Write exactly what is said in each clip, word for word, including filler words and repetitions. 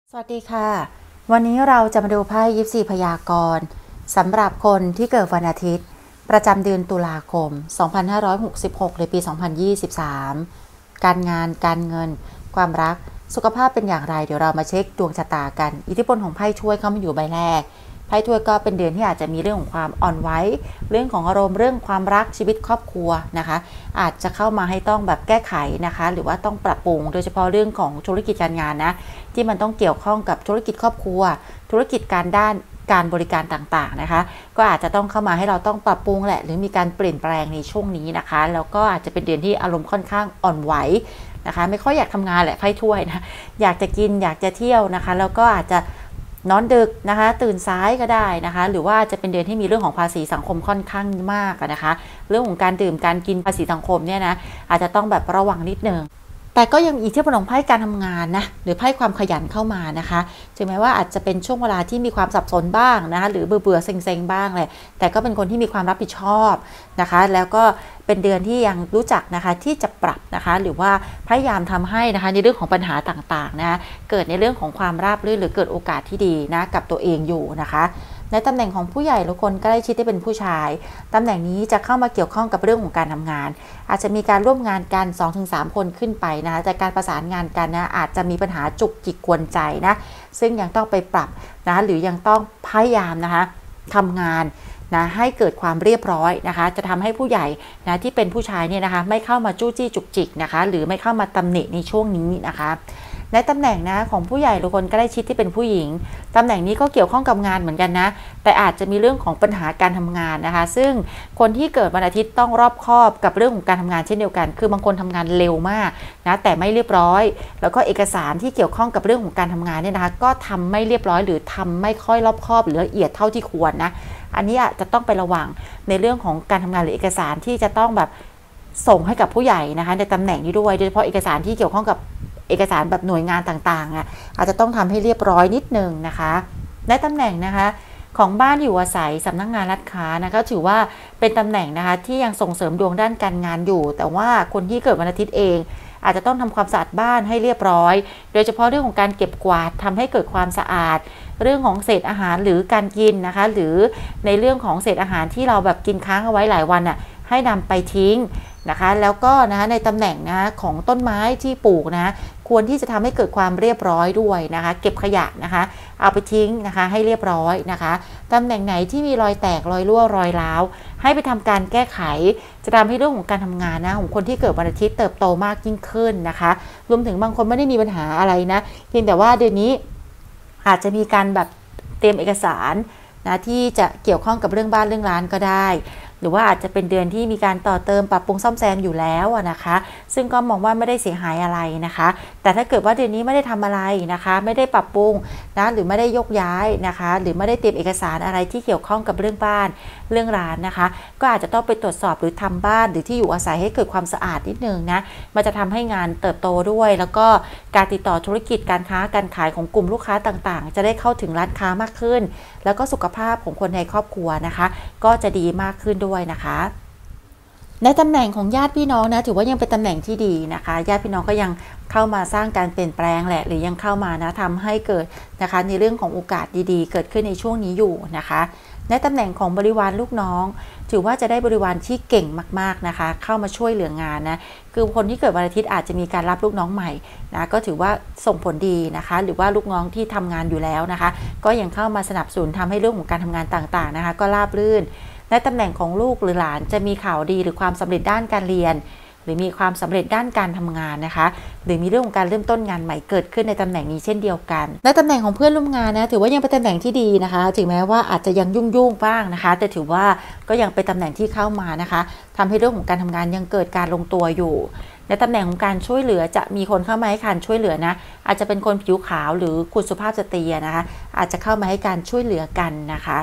สวัสดีค่ะวันนี้เราจะมาดูไพ่ยิปซีพยากรณ์สำหรับคนที่เกิดวันอาทิตย์ประจำเดือนตุลาคมสองพันห้าร้อยหกสิบหกในปีสองพันยี่สิบสามการงานการเงินความรักสุขภาพเป็นอย่างไรเดี๋ยวเรามาเช็คดวงชะตากันอิทธิพลของไพ่ถ้วยเข้ามาอยู่ใบแรกไพ่ถ้วยก็เป็นเดือนที่อาจจะมีเรื่องของความอ่อนไหวเรื่องของอารมณ์เรื่องความรักชีวิตครอบครัวนะคะอาจจะเข้ามาให้ต้องแบบแก้ไขนะคะหรือว่าต้องปรับปรุงโดยเฉพาะเรื่องของธุรกิจการงานนะที่มันต้องเกี่ยวข้องกับธุรกิจครอบครัวธุรกิจการด้านการบริการต่างๆนะคะก็อาจจะต้องเข้ามาให้เราต้องปรับปรุงแหละหรือมีการเปลี่ยนแปลงในช่วงนี้นะคะแล้วก็อาจจะเป็นเดือนที่อารมณ์ค่อนข้างอ่อนไหวนะคะไม่ค่อยอยากทำงานแหละไพ่ถ้วยนะอยากจะกินอยากจะเที่ยวนะคะแล้วก็อาจจะนอนดึกนะคะตื่นสายก็ได้นะคะหรือว่าจะเป็นเดือนที่มีเรื่องของภาษีสังคมค่อนข้างมากนะคะเรื่องของการดื่มการกินภาษีสังคมเนี่ยนะอาจจะต้องแบบระวังนิดนึงแต่ก็ยังอีกที่ผลของไพ่การทำงานนะหรือไพ่ความขยันเข้ามานะคะถึงแม้ว่าอาจจะเป็นช่วงเวลาที่มีความสับสนบ้างนะคะหรือเบื่อเบื่อเซ็งๆบ้างเลยแต่ก็เป็นคนที่มีความรับผิดชอบนะคะแล้วก็เป็นเดือนที่ยังรู้จักนะคะที่จะปรับนะคะหรือว่าพยายามทำให้นะคะในเรื่องของปัญหาต่างๆนะเกิดในเรื่องของความราบรื่นหรือเกิดโอกาสที่ดีนะกับตัวเองอยู่นะคะในตำแหน่งของผู้ใหญ่หรือคนใกล้ชิดที่เป็นผู้ชายตำแหน่งนี้จะเข้ามาเกี่ยวข้องกับเรื่องของการทำงานอาจจะมีการร่วมงานกัน สองถึงสาม คนขึ้นไปนะคะแต่การประสานงานกันนะอาจจะมีปัญหาจุกจิกกวนใจนะซึ่งยังต้องไปปรับนะหรือยังต้องพยายามนะคะทำงานนะให้เกิดความเรียบร้อยนะคะจะทำให้ผู้ใหญ่นะที่เป็นผู้ชายเนี่ยนะคะไม่เข้ามาจู้จี้จุกจิกนะคะหรือไม่เข้ามาตำหนิในช่วงนี้นะคะในตำแหน่งนะของผู้ใหญ่หรือคนใกล้ชิดที่เป็นผู้หญิงตำแหน่งนี้ก็เกี่ยวข้องกับงานเหมือนกันนะแต่อาจจะมีเรื่องของปัญหาการทำงานนะคะซึ่งคนที่เกิดวันอาทิตย์ต้องรอบคอบกับเรื่องของการทำงานเช่นเดียวกันคือบางคนทำงานเร็วมากนะแต่ไม่เรียบร้อยแล้วก็เอกสารที่เกี่ยวข้องกับเรื่องของการทำงานเนี่ยนะคะก็ทำไม่เรียบร้อยหรือทำไม่ค่อยรอบคอบหรือละเอียดเท่าที่ควรนะอันนี้อาจจะต้องไประวังในเรื่องของการทำงานหรือเอกสารที่จะต้องแบบส่งให้กับผู้ใหญ่นะคะในตำแหน่งนี้ด้วยโดยเฉพาะเอกสารที่เกี่ยวข้องกับเอกสารแบบหน่วยงานต่างๆอ่ะอาจจะต้องทำให้เรียบร้อยนิดนึงนะคะในตำแหน่งนะคะของบ้านอยู่อาศัยสำนักงานรัฐค้านะก็ถือว่าเป็นตำแหน่งนะคะที่ยังส่งเสริมดวงด้านการงานอยู่แต่ว่าคนที่เกิดวันอาทิตย์เองอาจจะต้องทำความสะอาดบ้านให้เรียบร้อยโดยเฉพาะเรื่องของการเก็บกวาดทำให้เกิดความสะอาดเรื่องของเศษอาหารหรือการกินนะคะหรือในเรื่องของเศษอาหารที่เราแบบกินค้างเอาไว้หลายวันอ่ะให้นำไปทิ้งนะคะแล้วก็นะคะในตำแหน่งนะของต้นไม้ที่ปลูกนะควรที่จะทำให้เกิดความเรียบร้อยด้วยนะคะเก็บขยะนะคะเอาไปทิ้งนะคะให้เรียบร้อยนะคะตำแหน่งไหนที่มีรอยแตกรอยรั่วรอยร้าวให้ไปทำการแก้ไขจะทำให้เรื่องของการทำงานนะของคนที่เกิดวันอาทิตย์เติบโตมากยิ่งขึ้นนะคะรวมถึงบางคนไม่ได้มีปัญหาอะไรนะเพียงแต่ว่าเดือนนี้อาจจะมีการแบบเตรียมเอกสารนะที่จะเกี่ยวข้องกับเรื่องบ้านเรื่องร้านก็ได้หรือว่าอาจจะเป็นเดือนที่มีการต่อเติมปรับปรุงซ่อมแซมอยู่แล้วนะคะซึ่งก็มองว่าไม่ได้เสียหายอะไรนะคะแต่ถ้าเกิดว่าเดือนนี้ไม่ได้ทำอะไรนะคะไม่ได้ปรับปรุงนะหรือไม่ได้ยกย้ายนะคะหรือไม่ได้เตรียมเอกสารอะไรที่เกี่ยวข้องกับเรื่องบ้านเรื่องร้านนะคะก็อาจจะต้องไปตรวจสอบหรือทำบ้านหรือที่อยู่อาศัยให้เกิดความสะอาดนิดนึงนะมันจะทำให้งานเติบโตด้วยแล้วก็การติดต่อธุรกิจการค้าการขายของกลุ่มลูกค้าต่างๆจะได้เข้าถึงร้านค้ามากขึ้นแล้วก็สุขภาพของคนในครอบครัวนะคะก็จะดีมากขึ้นด้วยนะคะในตำแหน่งของญาติพี่น้องนะถือว่ายังเป็นตำแหน่งที่ดีนะคะญาติพี่น้องก็ยังเข้ามาสร้างการเปลี่ยนแปลงแหละหรือยังเข้ามานะทำให้เกิดนะคะในเรื่องของโอกาสดีๆเกิดขึ้นในช่วงนี้อยู่นะคะในตำแหน่งของบริวารลูกน้องถือว่าจะได้บริวารที่เก่งมากๆนะคะเข้ามาช่วยเหลืองานนะคือคนที่เกิดวันอาทิตย์อาจจะมีการรับลูกน้องใหม่นะก็ถือว่าส่งผลดีนะคะหรือว่าลูกน้องที่ทำงานอยู่แล้วนะคะก็ยังเข้ามาสนับสนุนทำให้เรื่องของการทำงานต่างๆนะคะก็ราบรื่นในตำแหน่งของลูกหรือหลานจะมีข่าวดีหรือความสำเร็จด้านการเรียนหรือมีความสำเร็จด้านการทำงานนะคะหรือมีเรื่องของการเริ่มต้นงานใหม่เกิดขึ้นในตำแหน่งนี้เช่นเดียวกันในตำแหน่งของเพื่อนร่วมงานนะถือว่ายังเป็นตำแหน่งที่ดีนะคะถึงแม้ว่าอาจจะยังยุ่งๆบ้างนะคะแต่ถือว่าก็ยังเป็นตำแหน่งที่เข้ามานะคะทำให้เรื่องของการทำงานยังเกิดการลงตัวอยู่ในตำแหน่งของการช่วยเหลือจะมีคนเข้ามาให้การช่วยเหลือนะอาจจะเป็นคนผิวขาวหรือคุณสุภาพสตรีนะคะอาจจะเข้ามาให้การช่วยเหลือกันนะคะ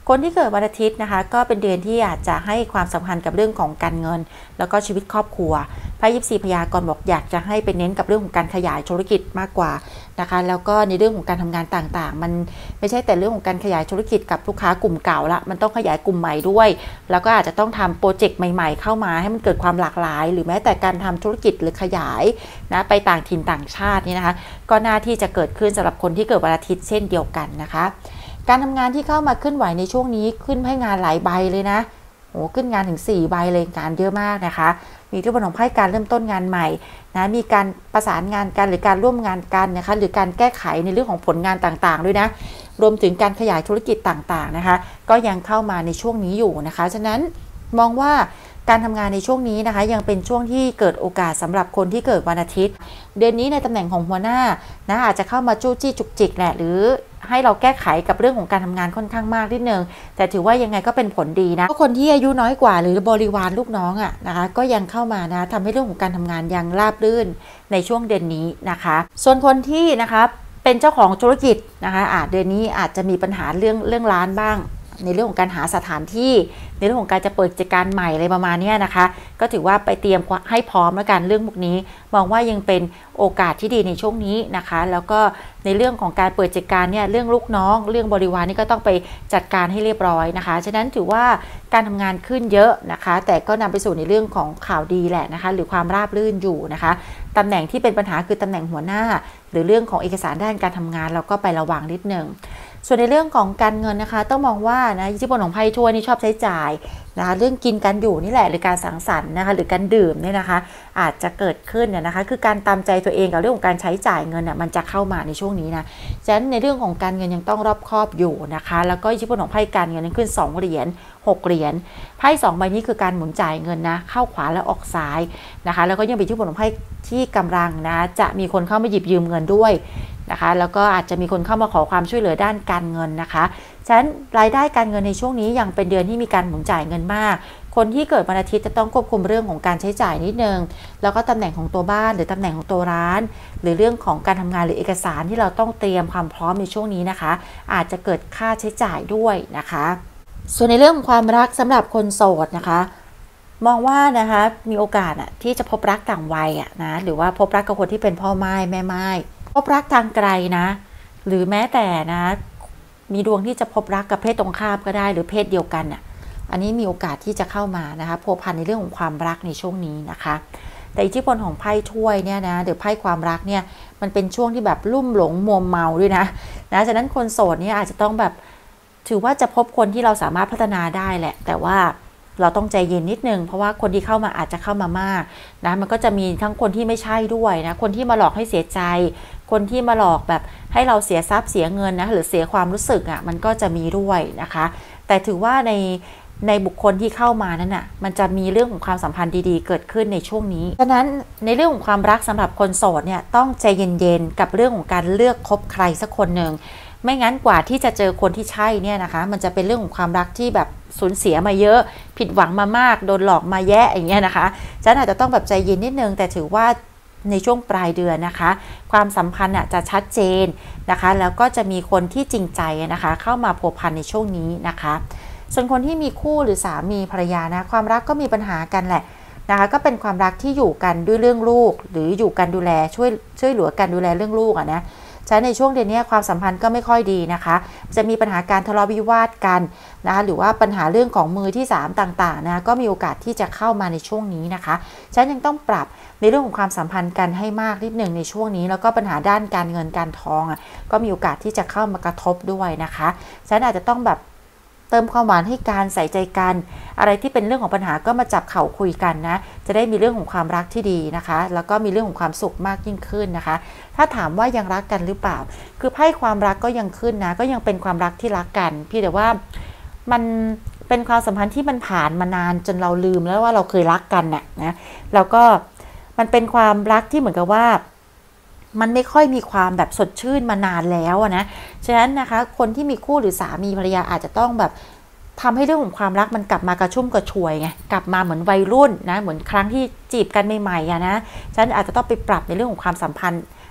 คนที่เกิดวันอาทิตย์นะคะก็เป็นเดือนที่อาจจะให้ความสำคัญกับเรื่องของการเงินแล้วก็ชีวิตครอบครัวไพ่ยิปซีพยากรณ์บอกอยากจะให้ไปเน้นกับเรื่องของการขยายธุรกิจมากกว่านะคะแล้วก็ในเรื่องของการทำงานต่างๆมันไม่ใช่แต่เรื่องของการขยายธุรกิจกับลูกค้ากลุ่มเก่าละมันต้องขยายกลุ่มใหม่ด้วยแล้วก็อาจจะต้องทำโปรเจกต์ใหม่ๆเข้ามาให้มันเกิดความหลากหลายหรือแม้แต่การทำธุรกิจหรือขยายนะไปต่างถิ่นต่างชาตินี่นะคะก็น่าที่จะเกิดขึ้นสำหรับคนที่เกิดวันอาทิตย์เช่นเดียวกันนะคะการทำงานที่เข้ามาขึ้นไหวในช่วงนี้ขึ้นให้งานหลายใบเลยนะโอ้ขึ้นงานถึงสี่ใบเลยงานเยอะมากนะคะมีที่บนของไพ่การเริ่มต้นงานใหม่นะมีการประสานงานกันหรือการร่วมงานกันนะคะหรือการแก้ไขในเรื่องของผลงานต่างๆด้วยนะรวมถึงการขยายธุรกิจต่างๆนะคะก็ยังเข้ามาในช่วงนี้อยู่นะคะฉะนั้นมองว่าการทำงานในช่วงนี้นะคะยังเป็นช่วงที่เกิดโอกาสสำหรับคนที่เกิดวันอาทิตย์เดือนนี้ในตำแหน่งของหัวหน้านะอาจจะเข้ามาจู้จี้จุกจิกแหละหรือให้เราแก้ไขกับเรื่องของการทำงานค่อนข้างมากนิดนึงแต่ถือว่ายังไงก็เป็นผลดีนะคนที่อายุน้อยกว่าหรือบริวารลูกน้องอ่ะนะคะก็ยังเข้ามานะทำให้เรื่องของการทำงานยังราบรื่นในช่วงเดือนนี้นะคะส่วนคนที่นะคะเป็นเจ้าของธุรกิจนะคะอาจเดือนนี้อาจจะมีปัญหาเรื่องเรื่องร้านบ้างในเรื่องของการหาสถานที่ในเรื่องของการจะเปิดกิจการใหม่อะไรประมาณนี้นะคะก็ถือว่าไปเตรียมให้พร้อมแล้วกันเรื่องพวกนี้มองว่ายังเป็นโอกาสที่ดีในช่วงนี้นะคะแล้วก็ในเรื่องของการเปิดกิจการเนี่ยเรื่องลูกน้องเรื่องบริวารนี่ก็ต้องไปจัดการให้เรียบร้อยนะคะฉะนั้นถือว่าการทำงานขึ้นเยอะนะคะแต่ก็นำไปสู่ในเรื่องของข่าวดีแหละนะคะหรือความราบรื่นอยู่นะคะตำแหน่งที่เป็นปัญหาคือตำแหน่งหัวหน้าหรือเรื่องของเอกสารด้านการทำงานเราก็ไประวังนิดนึงส่วนในเรื่องของการเงินนะคะต้องมองว่านะอิทธิพลของไพ่ถ้วยนี่ชอบใช้จ่ายนะคะเรื่องกินกันอยู่นี่แหละหรือการสังสรรค์นะคะหรือการดื่มเนี่ยนะคะอาจจะเกิดขึ้นเนี่ยนะคะคือการตามใจตัวเองกับเรื่องของการใช้จ่ายเงินน่ะมันจะเข้ามาในช่วงนี้นะฉะนั้นในเรื่องของการเงินยังต้องรอบคอบอยู่นะคะแล้วก็อิทธิพลของไพ่การเงินนั้นขึ้นสองเหรียญหกเหรียญไพ่สองใบนี้คือการหมุนจ่ายเงินนะเข้าขวาและออกซ้ายนะคะแล้วก็ยังมีอิทธิพลของไพ่ที่กำลังนะจะมีคนเข้ามาหยิบยืมเงินด้วยนะคะแล้วก็อาจจะมีคนเข้ามาขอความช่วยเหลือด้านการเงินนะคะฉะนั้นรายได้การเงินในช่วงนี้ยังเป็นเดือนที่มีการหมุนจ่ายเงินมากคนที่เกิดวันอาทิตย์จะต้องควบคุมเรื่องของการใช้จ่ายนิดนึงแล้วก็ตำแหน่งของตัวบ้านหรือตำแหน่งของตัวร้านหรือเรื่องของการทำงานหรือเอกสารที่เราต้องเตรียมความพร้อมในช่วงนี้นะคะอาจจะเกิดค่าใช้จ่ายด้วยนะคะส่วนในเรื่องของความรักสำหรับคนโสดนะคะมองว่านะคะมีโอกาสอะที่จะพบรักต่างวัยอะนะหรือว่าพบรักกับคนที่เป็นพ่อไม้แม่ไม้พบรักทางไกลนะหรือแม้แต่นะมีดวงที่จะพบรักกับเพศตรงข้ามก็ได้หรือเพศเดียวกันอ่ะอันนี้มีโอกาสที่จะเข้ามานะคะพัวพันในเรื่องของความรักในช่วงนี้นะคะแต่อิทธิพลของไพ่ถ้วยเนี่ยนะหรือไพ่ความรักเนี่ยมันเป็นช่วงที่แบบลุ่มหลงมัวเมาด้วยนะนะฉะนั้นคนโสดเนี่ยอาจจะต้องแบบถือว่าจะพบคนที่เราสามารถพัฒนาได้แหละแต่ว่าเราต้องใจเย็นนิดนึงเพราะว่าคนที่เข้ามาอาจจะเข้ามามากนะมันก็จะมีทั้งคนที่ไม่ใช่ด้วยนะคนที่มาหลอกให้เสียใจคนที่มาหลอกแบบให้เราเสียทรัพย์เสียเงินนะหรือเสียความรู้สึกอ่ะมันก็จะมีด้วยนะคะแต่ถือว่าในในบุคคลที่เข้ามานั้นอ่ะมันจะมีเรื่องของความสัมพันธ์ดีๆเกิดขึ้นในช่วงนี้ฉะนั้นในเรื่องของความรักสำหรับคนโสดเนี่ยต้องใจเย็นๆกับเรื่องของการเลือกคบใครสักคนหนึ่งไม่งั้นกว่าที่จะเจอคนที่ใช่เนี่ยนะคะมันจะเป็นเรื่องของความรักที่แบบสูญเสียมาเยอะผิดหวังมามากโดนหลอกมาแย่อย่างเงี้ยนะคะฉะนั้นอาจจะต้องแบบใจเย็นนิดนึงแต่ถือว่าในช่วงปลายเดือนนะคะความสัมพันธ์จะชัดเจนนะคะแล้วก็จะมีคนที่จริงใจนะคะเข้ามาพัวพันในช่วงนี้นะคะส่วนคนที่มีคู่หรือสามีภรรยานะความรักก็มีปัญหากันแหละนะคะก็เป็นความรักที่อยู่กันด้วยเรื่องลูกหรืออยู่กันดูแลช่วยช่วยเหลือกันดูแลเรื่องลูกอ่ะนะฉะนั้นในช่วงเดือนนี้ความสัมพันธ์ก็ไม่ค่อยดีนะคะจะมีปัญหาการทะเลาะวิวาทกันนะคะหรือว่าปัญหาเรื่องของมือที่สามต่างๆนะก็มีโอกาสที่จะเข้ามาในช่วงนี้นะคะฉะนั้นยังต้องปรับในเรื่องของความสัมพันธ์กันให้มากนิดหนึ่งในช่วงนี้แล้วก็ปัญหาด้านการเงินการทองอ่ะก็มีโอกาสที่จะเข้ามากระทบด้วยนะคะฉะนั้นอาจจะต้องแบบเติมความหวานให้การใส่ใจกันอะไรที่เป็นเรื่องของปัญหาก็มาจับเข่าคุยกันนะจะได้มีเรื่องของความรักที่ดีนะคะแล้วก็มีเรื่องของความสุขมากยิ่งขึ้นนะคะถ้าถามว่ายังรักกันหรือเปล่าคือไพ่ความรักก็ยังขึ้นนะก็ยังเป็นความรักที่รักกันพี่แต่ว่ามันเป็นความสัมพันธ์ที่มันผ่านมานานจนเราลืมแล้วว่าเราเคยรักกันน่ะนะแล้วก็มันเป็นความรักที่เหมือนกับว่ามันไม่ค่อยมีความแบบสดชื่นมานานแล้วนะฉะนั้นนะคะคนที่มีคู่หรือสามีภรรยาอาจจะต้องแบบทำให้เรื่องของความรักมันกลับมากระชุ่มกระชวยไงกลับมาเหมือนวัยรุ่นนะเหมือนครั้งที่จีบกันใหม่ๆอะนะฉะนั้นอาจจะต้องไปปรับในเรื่องของความสัมพันธ์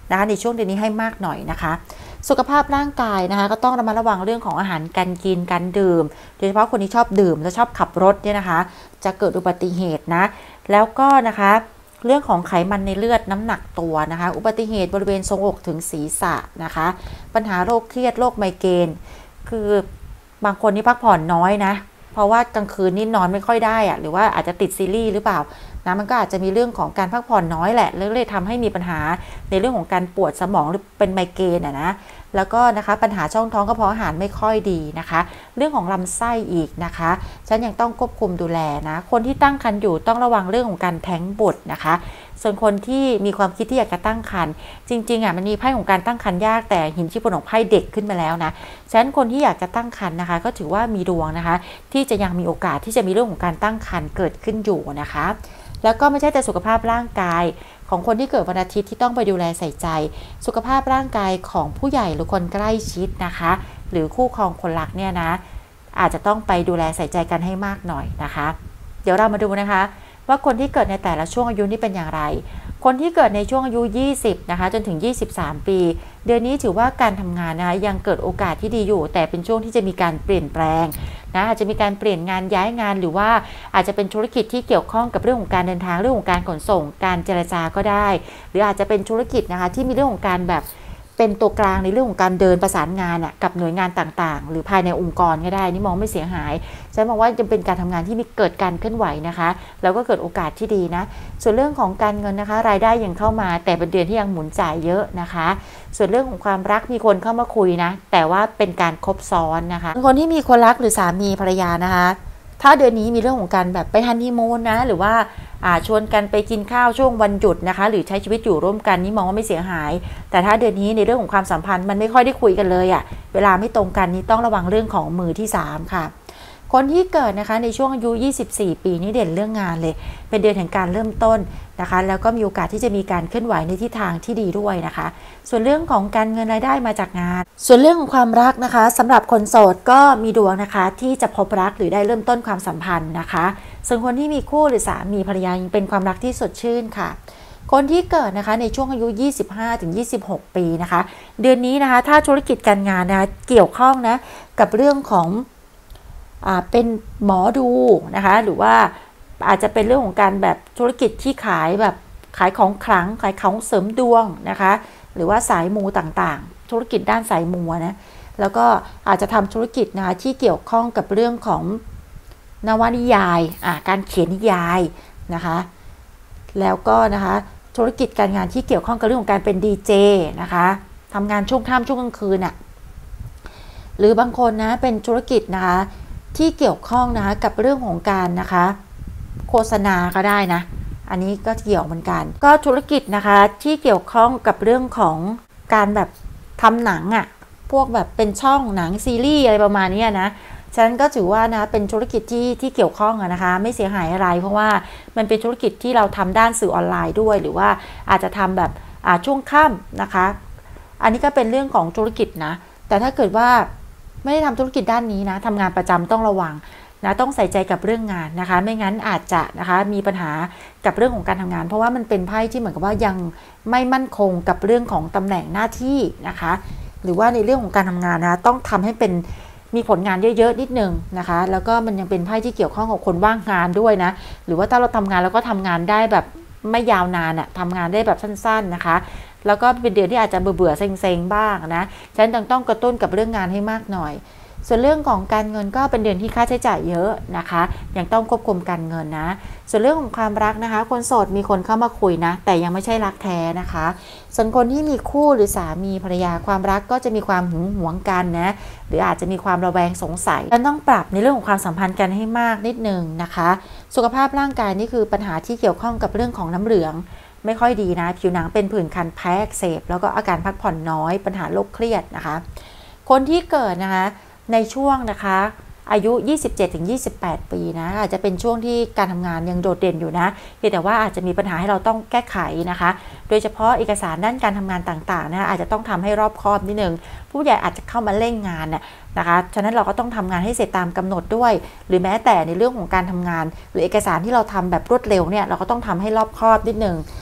นะคะในช่วงเดือนนี้ให้มากหน่อยนะคะสุขภาพร่างกายนะคะก็ต้องระมัดระวังเรื่องของอาหารการกินการดื่มโดยเฉพาะคนที่ชอบดื่มและชอบขับรถเนี่ยนะคะจะเกิดอุบัติเหตุนะแล้วก็นะคะเรื่องของไขมันในเลือดน้ำหนักตัวนะคะอุบัติเหตุบริเวณทรวงอกถึงศีรษะนะคะปัญหาโรคเครียดโรคไมเกรนคือบางคนนี่พักผ่อนน้อยนะเพราะว่ากลางคืนนี่นอนไม่ค่อยได้อะหรือว่าอาจจะติดซีรีส์หรือเปล่านะมันก็อาจจะมีเรื่องของการพักผ่อนน้อยแหละแล้วเลยทำให้มีปัญหาในเรื่องของการปวดสมองหรือเป็นไมเกรนอะนะแล้วก็นะคะปัญหาช่องท้องกระเพาะอาหารไม่ค่อยดีนะคะเรื่องของลำไส้อีกนะคะฉันยังต้องควบคุมดูแลนะคนที่ตั้งครรภ์อยู่ต้องระวังเรื่องของการแท้งบุตรนะคะส่วนคนที่มีความคิดที่อยากจะตั้งครรภ์จริงๆอ่ะมันมีไพ่ของการตั้งครรภ์ยากแต่หินชี้พลของไพ่เด็กขึ้นมาแล้วนะฉะนั้นคนที่อยากจะตั้งครรภ์นะคะก็ถือว่ามีดวงนะคะที่จะยังมีโอกาสที่จะมีเรื่องของการตั้งครรภ์เกิดขึ้นอยู่นะคะแล้วก็ไม่ใช่แต่สุขภาพร่างกายของคนที่เกิดวันอาทิตย์ที่ต้องไปดูแลใส่ใจสุขภาพร่างกายของผู้ใหญ่หรือคนใกล้ชิดนะคะหรือคู่ครองคนรักเนี่ยนะอาจจะต้องไปดูแลใส่ใจกันให้มากหน่อยนะคะเดี๋ยวเรามาดูนะคะว่าคนที่เกิดในแต่ละช่วงอายุนี่เป็นอย่างไรคนที่เกิดในช่วงอายุยี่สิบนะคะจนถึงยี่สิบสามปีเดือนนี้ถือว่าการทำงานนะคะยังเกิดโอกาสที่ดีอยู่แต่เป็นช่วงที่จะมีการเปลี่ยนแปลงนะอาจจะมีการเปลี่ยนงานย้ายงานหรือว่าอาจจะเป็นธุรกิจที่เกี่ยวข้องกับเรื่องของการเดินทางเรื่องของการขนส่งการเจรจาก็ได้หรืออาจจะเป็นธุรกิจนะคะที่มีเรื่องของการแบบเป็นตัวกลางในเรื่องของการเดินประสานงานกับหน่วยงานต่างๆหรือภายในองค์กรก็ได้นี่มองไม่เสียหายฉันมองว่าจะเป็นการทำงานที่มีเกิดการเคลื่อนไหวนะคะแล้วก็เกิดโอกาสที่ดีนะส่วนเรื่องของการเงินนะคะรายได้ยังเข้ามาแต่เป็นเดือนที่ยังหมุนจ่ายเยอะนะคะส่วนเรื่องของความรักมีคนเข้ามาคุยนะแต่ว่าเป็นการคบซ้อนนะคะคนที่มีคนรักหรือสามีภรรยานะคะถ้าเดือนนี้มีเรื่องของการแบบไปฮันนีมูนนะหรือว่าชวนกันไปกินข้าวช่วงวันหยุดนะคะหรือใช้ชีวิตอยู่ร่วมกันนี่มองว่าไม่เสียหายแต่ถ้าเดือนนี้ในเรื่องของความสัมพันธ์มันไม่ค่อยได้คุยกันเลยอะ่ะเวลาไม่ตรงกันนี่ต้องระวังเรื่องของมือที่สามค่ะคนที่เกิดนะคะในช่วงอายุยี่สิบสี่ปีนี่เด่นเรื่องงานเลยเป็นเดือนแห่งการเริ่มต้นนะคะแล้วก็มีโอกาสที่จะมีการเคลื่อนไหวในทิศทางที่ดีด้วยนะคะส่วนเรื่องของการเงินรายได้มาจากงานส่วนเรื่องของความรักนะคะสำหรับคนโสดก็มีดวงนะคะที่จะพบรักหรือได้เริ่มต้นความสัมพันธ์นะคะส่วนคนที่มีคู่หรือสามีภรรยายังเป็นความรักที่สดชื่นค่ะคนที่เกิดนะคะในช่วงอายุ ยี่สิบห้าถึงยี่สิบหก ปีนะคะเดือนนี้นะคะถ้าธุรกิจการงานนะคะเกี่ยวข้องนะกับเรื่องของอ่าเป็นหมอดูนะคะหรือว่าอาจจะเป็นเรื่องของการแบบธุรกิจที่ขายแบบขายของขลังขายของเสริมดวงนะคะหรือว่าสายมูต่างๆธุรกิจด้านสายมูนะแล้วก็อาจจะทำธุรกิจนะคะที่เกี่ยวข้องกับเรื่องของนวนิยายอ่าการเขียนนิยายนะคะแล้วก็นะคะธุรกิจการงานที่เกี่ยวข้องกับเรื่องของการเป็นดีเจนะคะทำงานช่วงค่ำช่วงกลางคืนน่ะหรือบางคนนะเป็นธุรกิจนะคะที่เกี่ยวข้องนะคะกับเรื่องของการนะคะโฆษณาก็ได้นะอันนี้ก็เกี่ยวเหมือนกันก็ธุรกิจนะคะที่เกี่ยวข้องกับเรื่องของการแบบทำหนังอ่ะพวกแบบเป็นช่องหนังซีรีส์อะไรประมาณนี้นะฉะนั้นก็ถือว่านะเป็นธุรกิจที่ที่เกี่ยวข้องอะนะคะไม่เสียหายอะไรเพราะว่ามันเป็นธุรกิจที่เราทำด้านสื่อออนไลน์ด้วยหรือว่าอาจจะทำแบบช่วงค่ำนะคะอันนี้ก็เป็นเรื่องของธุรกิจนะแต่ถ้าเกิดว่าไม่ได้ทำธุรกิจด้านนี้นะทำงานประจำต้องระวังนะต้องใส่ใจกับเรื่องงานนะคะไม่งั้นอาจจะนะคะมีปัญหากับเรื่องของการทำงานเพราะว่ามันเป็นไพ่ที่เหมือนกับว่ายังไม่มั่นคงกับเรื่องของตำแหน่งหน้าที่นะคะหรือว่าในเรื่องของการทำงานนะต้องทำให้เป็นมีผลงานเยอะๆนิดนึงนะคะแล้วก็มันยังเป็นไพ่ที่เกี่ยวข้องกับคนว่างงานด้วยนะหรือว่าถ้าเราทำงานแล้วก็ทำงานได้แบบไม่ยาวนานอะทำงานได้แบบสั้นๆนะคะแล้วก็เป็นเดือนที่อาจจะเบื่อๆเซ็งๆบ้างนะฉะนั้นต้องกระตุ้นกับเรื่องงานให้มากหน่อยส่วนเรื่องของการเงินก็เป็นเดือนที่ค่าใช้จ่ายเยอะนะคะยังต้องควบคุมการเงินนะส่วนเรื่องของความรักนะคะคนโสดมีคนเข้ามาคุยนะแต่ยังไม่ใช่รักแท้นะคะส่วนคนที่มีคู่หรือสามีภรรยาความรักก็จะมีความหึงหวงกันนะหรืออาจจะมีความระแวงสงสัยและต้องปรับในเรื่องของความสัมพันธ์กันให้มากนิดนึงนะคะสุขภาพร่างกายนี่คือปัญหาที่เกี่ยวข้องกับเรื่องของน้ำเหลืองไม่ค่อยดีนะผิวหนังเป็นผื่นคันแพ้อักเสบแล้วก็อาการพักผ่อนน้อยปัญหาโรคเครียดนะคะคนที่เกิดนะคะในช่วงนะคะอายุ ยี่สิบเจ็ดถึงยี่สิบแปด ปีนะอาจจะเป็นช่วงที่การทำงานยังโดดเด่นอยู่นะเพียงแต่ว่าอาจจะมีปัญหาให้เราต้องแก้ไขนะคะโดยเฉพาะเอกสารด้านการทำงานต่างๆนะอาจจะต้องทำให้รอบคอบนิดนึงผู้ใหญ่อาจจะเข้ามาเร่งงานนะคะฉะนั้นเราก็ต้องทำงานให้เสร็จตามกำหนดด้วยหรือแม้แต่ในเรื่องของการทำงานหรือเอกสารที่เราทำแบบรวดเร็วเนี่ยเราก็ต้องทำให้รอบคอบนิดนึง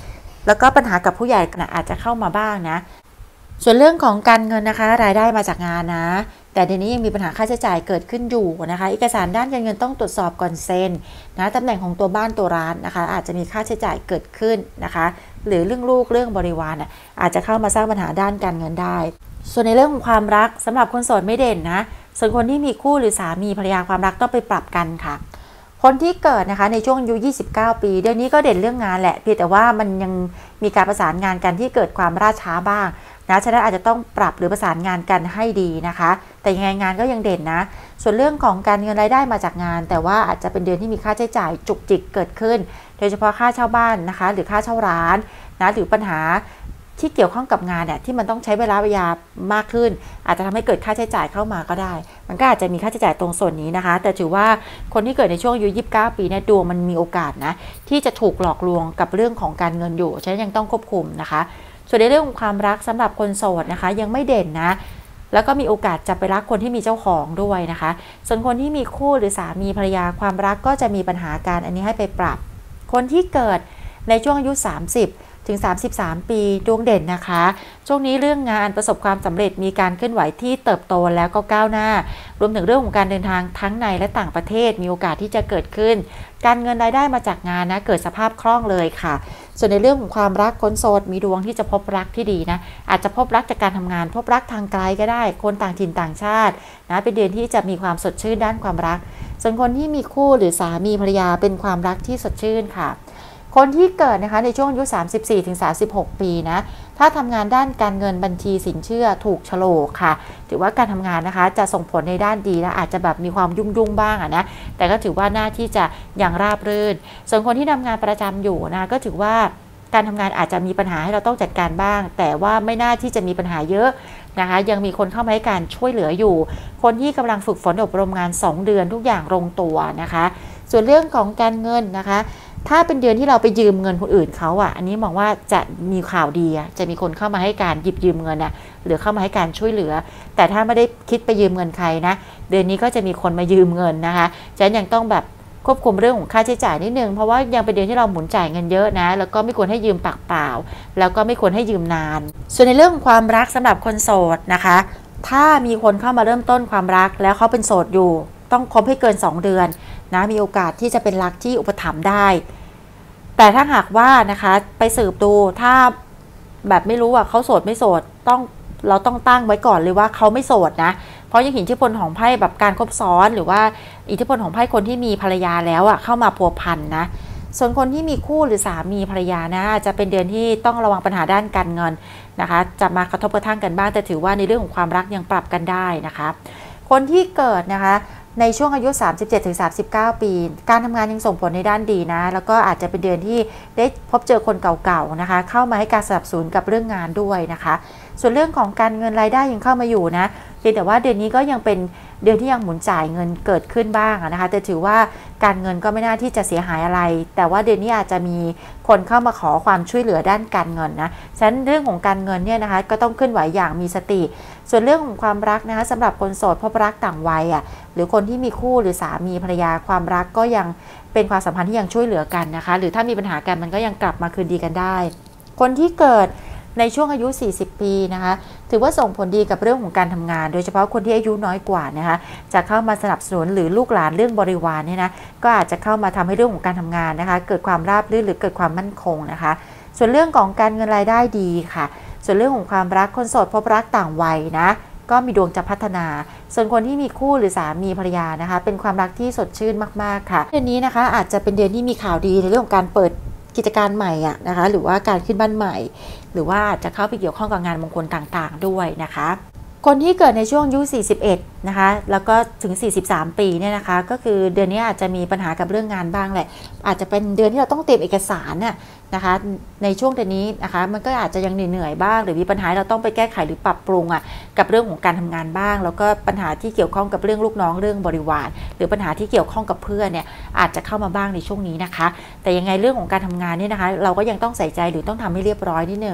แล้วก็ปัญหากับผู้ใหญ่อาจจะเข้ามาบ้างนะส่วนเรื่องของการเงินนะคะรายได้มาจากงานนะแต่เดี๋ยวนี้ยังมีปัญหาค่าใช้จ่ายเกิดขึ้นอยู่นะคะเอกสารด้านการเงินต้องตรวจสอบก่อนเซ็นนะตำแหน่งของตัวบ้านตัวร้านนะคะอาจจะมีค่าใช้จ่ายเกิดขึ้นนะคะหรือเรื่องลูกเรื่องบริวารอาจจะเข้ามาสร้างปัญหาด้านการเงินได้ส่วนในเรื่องของความรักสำหรับคนโสดไม่เด่นนะส่วนคนที่มีคู่หรือสามีภรรยาความรักต้องไปปรับกันค่ะคนที่เกิดนะคะในช่วงอายุยี่สิบเก้าปีเดือนนี้ก็เด่นเรื่องงานแหละเพียงแต่ว่ามันยังมีการประสานงานกันที่เกิดความล่าช้าบ้างนะฉะนั้นอาจจะต้องปรับหรือประสานงานกันให้ดีนะคะแต่ยังไงงานก็ยังเด่นนะส่วนเรื่องของการเงินรายได้มาจากงานแต่ว่าอาจจะเป็นเดือนที่มีค่าใช้จ่ายจุกจิกเกิดขึ้นโดยเฉพาะค่าเช่าบ้านนะคะหรือค่าเช่าร้านนะหรือปัญหาที่เกี่ยวข้องกับงานเนี่ยที่มันต้องใช้เวลาเวลามากขึ้นอาจจะทำให้เกิดค่าใช้จ่ายเข้ามาก็ได้มันก็อาจจะมีค่าใช้จ่ายตรงส่วนนี้นะคะแต่ถือว่าคนที่เกิดในช่วงอายุยี่สิบเก้าปีเนี่ยดวงมันมีโอกาสนะที่จะถูกหลอกลวงกับเรื่องของการเงินอยู่ฉะนั้นยังต้องควบคุมนะคะส่วนในเรื่องของความรักสำหรับคนโสดนะคะยังไม่เด่นนะแล้วก็มีโอกาสจะไปรักคนที่มีเจ้าของด้วยนะคะส่วนคนที่มีคู่หรือสามีภรรยาความรักก็จะมีปัญหาการอันนี้ให้ไปปรับคนที่เกิดในช่วงอายุสามสิบถึงสามสิบสามปีดวงเด่นนะคะช่วงนี้เรื่องงานประสบความสำเร็จมีการเคลื่อนไหวที่เติบโตแล้วก็ก้าวหน้ารวมถึงเรื่องของการเดินทางทั้งในและต่างประเทศมีโอกาสที่จะเกิดขึ้นการเงินรายได้มาจากงานนะเกิดสภาพคล่องเลยค่ะส่วนในเรื่องของความรักคนโสดมีดวงที่จะพบรักที่ดีนะอาจจะพบรักจากการทำงานพบรักทางไกลก็ได้คนต่างถิ่นต่างชาตินะเป็นเดือนที่จะมีความสดชื่นด้านความรักส่วนคนที่มีคู่หรือสามีภรรยาเป็นความรักที่สดชื่นค่ะคนที่เกิดนะคะในช่วงอายุ สามสิบสี่ถึงสามสิบหก ปีนะถ้าทำงานด้านการเงินบัญชีสินเชื่อถูกโฉลกค่ะถือว่าการทำงานนะคะจะส่งผลในด้านดีและอาจจะแบบมีความยุ่งๆบ้างอะนะแต่ก็ถือว่าหน้าที่จะยังราบรื่นส่วนคนที่ทำงานประจำอยู่นะก็ถือว่าการทำงานอาจจะมีปัญหาให้เราต้องจัดการบ้างแต่ว่าไม่น่าที่จะมีปัญหาเยอะนะคะยังมีคนเข้ามาให้การช่วยเหลืออยู่คนที่กำลังฝึกฝนอบรมงานสองเดือนทุกอย่างลงตัวนะคะส่วนเรื่องของการเงินนะคะถ้าเป็นเดือนที่เราไปยืมเงินคนอื่นเขาอ่ะอันนี้มองว่าจะมีข่าวดีจะมีคนเข้ามาให้การหยิบยืมเงินอ่ะหรือเข้ามาให้การช่วยเหลือแต่ถ้าไม่ได้คิดไปยืมเงินใครนะเดือนนี้ก็จะมีคนมายืมเงินนะคะฉะนั้นยังต้องแบบควบคุมเรื่องของค่าใช้จ่ายนิดนึงเพราะว่ายังเป็นเดือนที่เราหมุนจ่ายเงินเยอะนะแล้วก็ไม่ควรให้ยืมปากเปล่าแล้วก็ไม่ควรให้ยืมนานส่วนในเรื่องของความรักสำหรับคนโสดนะคะถ้ามีคนเข้ามาเริ่มต้นความรักแล้วเขาเป็นโสดอยู่ต้องคบให้เกินสองเดือนนะมีโอกาสที่จะเป็นรักที่อุปถัมภ์ได้แต่ถ้าหากว่านะคะไปสืบดูถ้าแบบไม่รู้ว่าเขาโสดไม่โสดต้องเราต้องตั้งไว้ก่อนเลยว่าเขาไม่โสดนะเพราะยังเห็นอิทธิพลของไพ่แบบการคบซ้อนหรือว่าอิทธิพลของไพ่คนที่มีภรรยาแล้วอ่ะเข้ามาพัวพันนะส่วนคนที่มีคู่หรือสามีภรรยานะจะเป็นเดือนที่ต้องระวังปัญหาด้านการเงินนะคะจะมากระทบกระทั่งกันบ้างแต่ถือว่าในเรื่องของความรักยังปรับกันได้นะคะคนที่เกิดนะคะในช่วงอายุ สามสิบเจ็ดถึงสามสิบเก้า ปีการทำงานยังส่งผลในด้านดีนะแล้วก็อาจจะเป็นเดือนที่ได้พบเจอคนเก่าๆนะคะเข้ามาให้การสนับสนุนกับเรื่องงานด้วยนะคะส่วนเรื่องของการเงินรายได้ยังเข้ามาอยู่นะเพียงแต่ว่าเดือนนี้ก็ยังเป็นเดือนที่ยังหมุนจ่ายเงินเกิดขึ้นบ้างนะคะแต่ถือว่าการเงินก็ไม่น่าที่จะเสียหายอะไรแต่ว่าเดือนนี้อาจจะมีคนเข้ามาขอความช่วยเหลือด้านการเงินนะฉะนั้นเรื่องของการเงินเนี่ยนะคะก็ต้องเคลื่อนไหวอย่างมีสติส่วนเรื่องของความรักนะคะสำหรับคนโสดพบรักต่างวัยอ่ะหรือคนที่มีคู่หรือสามีภรรยาความรักก็ยังเป็นความสัมพันธ์ที่ยังช่วยเหลือกันนะคะหรือถ้ามีปัญหากันมันก็ยังกลับมาคืนดีกันได้คนที่เกิดในช่วงอายุสี่สิบปีนะคะถือว่าส่งผลดีกับเรื่องของการทำงานโดยเฉพาะคนที่อายุน้อยกว่านะคะจะเข้ามาสนับสนุนหรือลูกหลานเรื่องบริวารเนี่ยนะก็อาจจะเข้ามาทำให้เรื่องของการทำงานนะคะเกิดความราบรื่นหรือเกิดความมั่นคงนะคะส่วนเรื่องของการเงินรายได้ดีค่ะส่วนเรื่องของความรักคนโสดพบรักต่างวัยนะก็มีดวงจะพัฒนาส่วนคนที่มีคู่หรือสามีภรรยานะคะเป็นความรักที่สดชื่นมากๆค่ะเดือนนี้นะคะอาจจะเป็นเดือนที่มีข่าวดีในเรื่องของการเปิดกิจการใหม่อ่ะนะคะหรือว่าการขึ้นบ้านใหม่หรือว่าจะเข้าไปเกี่ยวข้องกับงานมงคลต่างๆด้วยนะคะคนที่เกิดในช่วงอายุสี่สิบเอ็ดนะคะแล้วก็ถึงสี่สิบสามปีเนี่ยนะคะก็คือเดือนนี้อาจจะมีปัญหากับเรื่องงานบ้างแหละอาจจะเป็นเดือนที่เราต้องเตรียมเอกสารน่ะนะคะในช่วงเดือนนี้นะคะมันก็อาจจะยังเหนื่อยๆบ้างหรือมีปัญหาเราต้องไปแก้ไขหรือปรับปรุงอ่ะกับเรื่องของการทำงานบ้างแล้วก็ปัญหาที่เกี่ยวข้องกับเรื่องลูกน้องเรื่องบริวารหรือปัญหาที่เกี่ยวข้องกับเพื่อนเนี่ยอาจจะเข้ามาบ้างในช่วงนี้นะคะแต่ยังไงเรื่องของการทำงานเนี่ยนะคะเราก็ยังต้องใส่ใจหรือต้องทำให้เรียบร้อยนิดนึง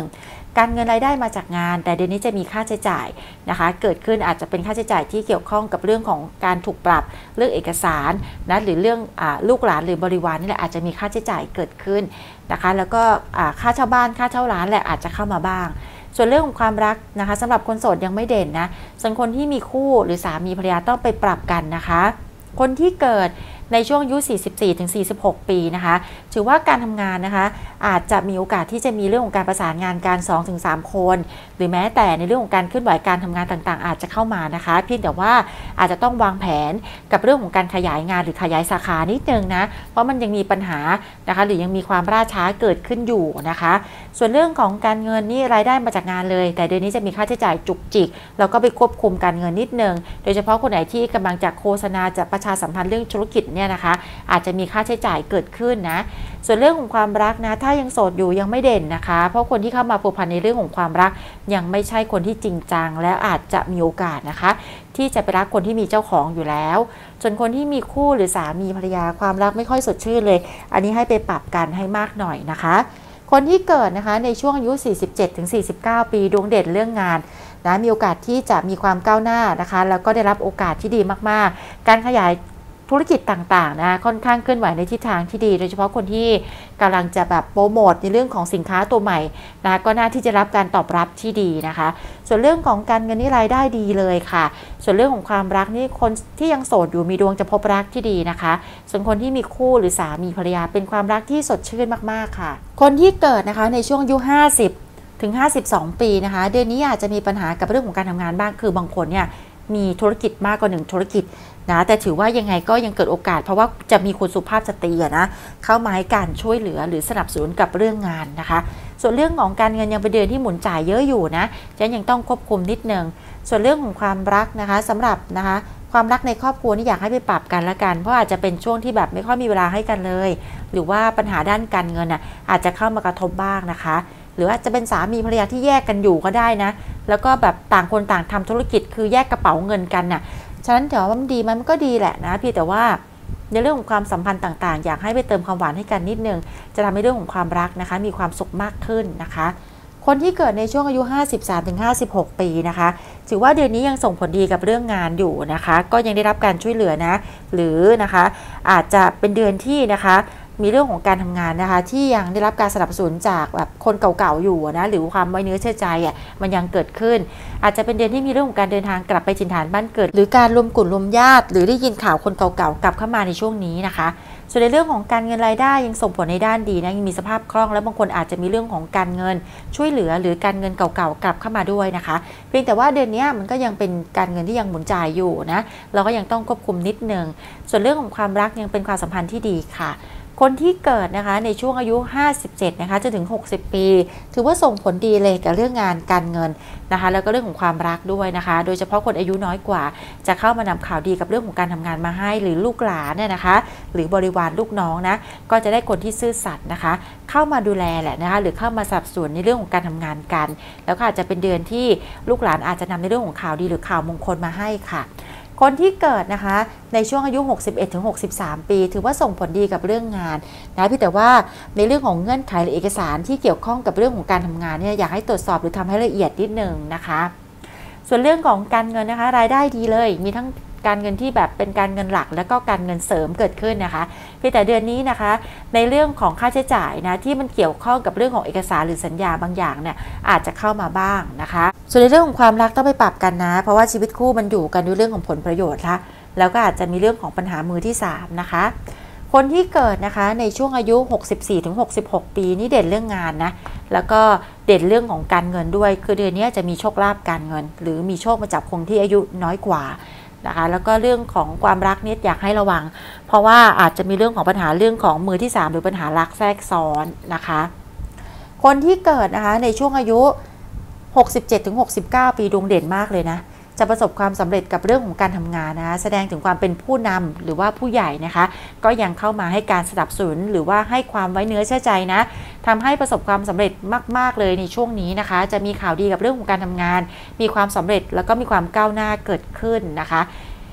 การเงินรายได้มาจากงานแต่เดือนนี้จะมีค่าใช้จ่ายนะคะเกิดขึ้นอาจจะเป็นค่าใช้จ่ายที่เกี่ยวข้องกับเรื่องของการถูกปรับเรื่องเอกสารนะหรือเรื่องอลูกหลานหรือบริวารนี่แหละอาจจะมีค่าใช้จ่ายเกิดขึ้นนะคะแล้วก็ค่าเช่าบ้านค่าเช่าร้านแหละอาจจะเข้ามาบ้างส่วนเรื่องของความรักนะคะสำหรับคนโสดยังไม่เด่นนะส่วนคนที่มีคู่หรือสามีภรรยาต้องไปปรับกันนะคะคนที่เกิดในช่วงอายุ สี่สิบสี่ถึงสี่สิบหก ปีนะคะถือว่าการทำงานนะคะอาจจะมีโอกาสที่จะมีเรื่องของการประสานงานการ สองถึงสาม คนหรือแม้แต่ในเรื่องของการเคลื่อนไหวการทำงานต่างๆอาจจะเข้ามานะคะเพียงแต่ว่าอาจจะต้องวางแผนกับเรื่องของการขยายงานหรือขยายสาขานิดนึงนะเพราะมันยังมีปัญหานะคะหรือยังมีความล่าช้าเกิดขึ้นอยู่นะคะส่วนเรื่องของการเงินนี่รายได้มาจากงานเลยแต่เดือนนี้จะมีค่าใช้จ่ายจุกจิกเราก็ไปควบคุมการเงินนิดนึงโดยเฉพาะคนไหนที่กำลังจะโฆษณาจะประชาสัมพันธ์เรื่องธุรกิจเนี่ยนะคะอาจจะมีค่าใช้จ่ายเกิดขึ้นนะส่วนเรื่องของความรักนะถ้ายังโสดอยู่ยังไม่เด่นนะคะเพราะคนที่เข้ามาผูกพันในเรื่องของความรักยังไม่ใช่คนที่จริงจังแล้วอาจจะมีโอกาสนะคะที่จะไปรักคนที่มีเจ้าของอยู่แล้วส่วนคนที่มีคู่หรือสามีภรรยาความรักไม่ค่อยสดชื่นเลยอันนี้ให้ไปปรับกันให้มากหน่อยนะคะคนที่เกิดนะคะในช่วงอายุ สี่สิบเจ็ดถึงสี่สิบเก้า ปีดวงเด่นเรื่องงานนะมีโอกาสที่จะมีความก้าวหน้านะคะแล้วก็ได้รับโอกาสที่ดีมากๆการขยายธุรกิจต่างๆนะค่อนข้างเคลื่อนไหวในทิศทางที่ดีโดยเฉพาะคนที่กำลังจะแบบโปรโมทในเรื่องของสินค้าตัวใหม่นะก็น่าที่จะรับการตอบรับที่ดีนะคะส่วนเรื่องของการเงินนี่รายได้ดีเลยค่ะส่วนเรื่องของความรักนี่คนที่ยังโสดอยู่มีดวงจะพบรักที่ดีนะคะส่วนคนที่มีคู่หรือสามีภรรยาเป็นความรักที่สดชื่นมากๆค่ะคนที่เกิดนะคะในช่วงอายุห้าสิบถึงห้าสิบสองปีนะคะเดือนนี้อาจจะมีปัญหากับเรื่องของการทำงานบ้างคือบางคนเนี่ยมีธุรกิจมากกว่าหนึ่งธุรกิจนะแต่ถือว่ายังไงก็ยังเกิดโอกาสเพราะว่าจะมีคุณสุภาพสตรีนะเข้ามาให้การช่วยเหลือหรือสนับสนุนกับเรื่องงานนะคะส่วนเรื่องของการเงินยังเป็นเดือนที่หมุนจ่ายเยอะอยู่นะฉะนั้นยังต้องควบคุมนิดนึงส่วนเรื่องของความรักนะคะสำหรับนะคะความรักในครอบครัวนี่อยากให้ไปปรับกันละกันเพราะอาจจะเป็นช่วงที่แบบไม่ค่อยมีเวลาให้กันเลยหรือว่าปัญหาด้านการเงินอ่ะอาจจะเข้ามากระทบบ้างนะคะหรือว่าจะเป็นสามีภรรยาที่แยกกันอยู่ก็ได้นะแล้วก็แบบต่างคนต่างทำธุรกิจคือแยกกระเป๋าเงินกันน่ะฉะนั้นถือว่ามันดีมันก็ดีแหละนะพี่แต่ว่าในเรื่องของความสัมพันธ์ต่างๆอยากให้ไปเติมความหวานให้กันนิดนึงจะทำให้เรื่องของความรักนะคะมีความสุขมากขึ้นนะคะคนที่เกิดในช่วงอายุ ห้าสิบสามถึงห้าสิบหก ปีนะคะถือว่าเดือนนี้ยังส่งผลดีกับเรื่องงานอยู่นะคะก็ยังได้รับการช่วยเหลือนะหรือนะคะอาจจะเป็นเดือนที่นะคะมีเรื่องของการทำงานนะคะที่ยังได้รับการสนับสนุนจากแบบคนเก่าๆอยู่นะหรือความไว้เนื้อเชื่อใจอ่ะมันยังเกิดขึ้นอาจจะเป็นเดือนที่มีเรื่องของการเดินทางกลับไปถิ่นฐานบ้านเกิดหรือการรวมกลุ่มรวมญาติหรือได้ยินข่าวคนเก่าๆกลับเข้ามาในช่วงนี้นะคะส่วนในเรื่องของการเงินรายได้ยังส่งผลในด้านดีนะยังมีสภาพคล่องและบางคนอาจจะมีเรื่องของการเงินช่วยเหลือหรือการเงินเก่าๆกลับเข้ามาด้วยนะคะเพียงแต่ว่าเดือนนี้มันก็ยังเป็นการเงินที่ยังหมุนจ่ายอยู่นะเราก็ยังต้องควบคุมนิดนึงส่วนเรื่องของความรักยังเป็นความสัมพันธ์ที่ดีค่ะคนที่เกิดนะคะในช่วงอายุห้าสิบเจ็ดนะคะจนถึงหกสิบปีถือว่าส่งผลดีเลยกับเรื่องงานการเงินนะคะแล้วก็เรื่องของความรักด้วยนะคะโดยเฉพาะคนอายุน้อยกว่าจะเข้ามานำข่าวดีกับเรื่องของการทำงานมาให้หรือลูกหลานเนี่ยนะคะหรือบริวารลูกน้องนะก็จะได้คนที่ซื่อสัตย์นะคะเข้ามาดูแลแหละนะคะหรือเข้ามาสนับสนุนในเรื่องของการทำงานกันแล้วก็อาจจะเป็นเดือนที่ลูกหลานอาจจะนำในเรื่องของข่าวดีหรือข่าวมงคลมาให้ค่ะคนที่เกิดนะคะในช่วงอายุ หกสิบเอ็ดถึงหกสิบสาม ปีถือว่าส่งผลดีกับเรื่องงานนะพี่แต่ว่าในเรื่องของเงื่อนไขหรือเอกสารที่เกี่ยวข้องกับเรื่องของการทำงานเนี่ยอยากให้ตรวจสอบหรือทำให้ละเอียดนิดนึงนะคะส่วนเรื่องของการเงินนะคะรายได้ดีเลยมีทั้งการเงินที่แบบเป็นการเงินหลักแล้วก็การเงินเสริมเกิดขึ้นนะคะพี่แต่เดือนนี้นะคะในเรื่องของค่าใช้จ่ายนะที่มันเกี่ยวข้องกับเรื่องของเอกสารหรือสัญญาบางอย่างเนี่ยอาจจะเข้ามาบ้างนะคะส่วนในเรื่องของความรักต้องไปปรับกันนะเพราะว่าชีวิตคู่มันอยู่กันด้วยเรื่องของผลประโยชน์ละแล้วก็อาจจะมีเรื่องของปัญหามือที่สามนะคะคนที่เกิดนะคะในช่วงอายุ หกสิบสี่ถึงหกสิบหก ปีนี่เด่นเรื่องงานนะแล้วก็เด่นเรื่องของการเงินด้วยคือเดือนนี้จะมีโชคลาภการเงินหรือมีโชคมาจากคนที่อายุน้อยกว่านะคะแล้วก็เรื่องของความรักนี่อยากให้ระวังเพราะว่าอาจจะมีเรื่องของปัญหาเรื่องของมือที่สามหรือปัญหารักแทรกซ้อนนะคะคนที่เกิดนะคะในช่วงอายุ หกสิบเจ็ดถึงหกสิบเก้า ปีดวงเด่นมากเลยนะจะประสบความสำเร็จกับเรื่องของการทำงานนะคะแสดงถึงความเป็นผู้นำหรือว่าผู้ใหญ่นะคะก็ยังเข้ามาให้การสนับสนุนหรือว่าให้ความไว้เนื้อเชื่อใจนะทำให้ประสบความสำเร็จมากๆเลยในช่วงนี้นะคะจะมีข่าวดีกับเรื่องของการทำงานมีความสำเร็จแล้วก็มีความก้าวหน้าเกิดขึ้นนะคะ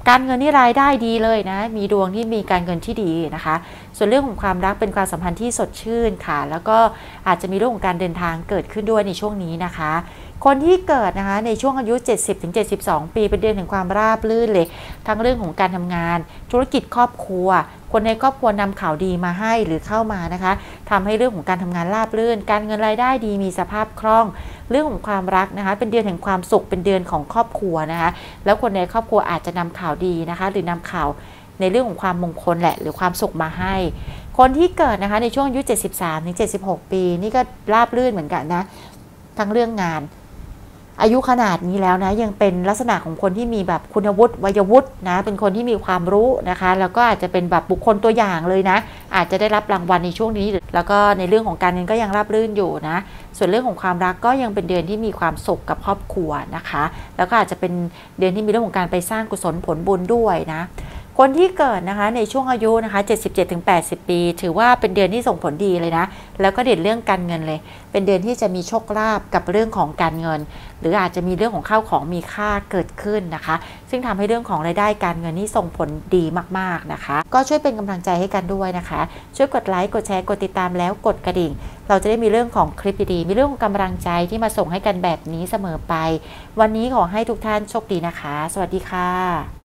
การเงินนี่รายได้ดีเลยนะมีดวงที่มีการเงินที่ดีนะคะส่วนเรื่องของความรักเป็นความสัมพันธ์ที่สดชื่นค่ะแล้วก็อาจจะมีเรื่องของการเดินทางเกิดขึ้นด้วยในช่วงนี้นะคะคนที่เกิดนะคะในช่วงอายุ เจ็ดสิบถึงเจ็ดสิบสอง ปีเป็นเดือนแห่งความราบรื่นเลยทั้งเรื่องของการทำงานธุรกิจครอบครัวคนในครอบครัวนำข่าวดีมาให้หรือเข้ามานะคะทำให้เรื่องของการทำงานราบรื่นการเงินรายได้ดีมีสภาพคล่องเรื่องของความรักนะคะเป็นเดือนแห่งความสุขเป็นเดือนของครอบครัวนะคะแล้วคนในครอบครัวอาจจะนำข่าวดีนะคะหรือนำข่าวในเรื่องของความมงคลแหละหรือความสุขมาให้คนที่เกิดนะคะในช่วงอายุ เจ็ดสิบสามถึงเจ็ดสิบหก ปีนี่ก็ราบรื่นเหมือนกันนะทั้งเรื่องงานอายุขนาดนี้แล้วนะยังเป็นลักษณะของคนที่มีแบบคุณวุฒิวัยวุฒินะเป็นคนที่มีความรู้นะคะแล้วก็อาจจะเป็นแบบบุคคลตัวอย่างเลยนะอาจจะได้รับรางวัลในช่วงนี้แล้วก็ในเรื่องของการเงินก็ยังราบรื่นอยู่นะส่วนเรื่องของความรักก็ยังเป็นเดือนที่มีความสุขกับครอบครัวนะคะแล้วก็อาจจะเป็นเดือนที่มีเรื่องของการไปสร้างกุศลผลบุญด้วยนะคนที่เกิดนะคะในช่วงอายุนะคะ เจ็ดสิบเจ็ดถึงแปดสิบ ปีถือว่าเป็นเดือนที่ส่งผลดีเลยนะแล้วก็เด่นเรื่องการเงินเลยเป็นเดือนที่จะมีโชคลาภกับเรื่องของการเงินหรืออาจจะมีเรื่องของข้าวของมีค่าเกิดขึ้นนะคะซึ่งทำให้เรื่องของรายได้การเงินนี่ส่งผลดีมากๆนะคะก็ช่วยเป็นกำลังใจให้กันด้วยนะคะช่วยกดไลค์กดแชร์กดติดตามแล้วกดกระดิ่งเราจะได้มีเรื่องของคลิปดีๆมีเรื่องของกำลังใจที่มาส่งให้กันแบบนี้เสมอไปวันนี้ขอให้ทุกท่านโชคดีนะคะสวัสดีค่ะ